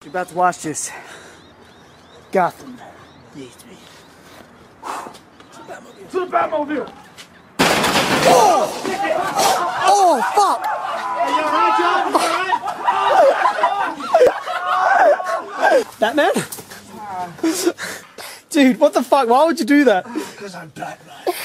You're about to watch this. Gotham needs me. To the Batmobile! Oh! Oh, fuck! Hey, you alright, John? You alright? Batman? Dude, what the fuck? Why would you do that? Because I'm Batman.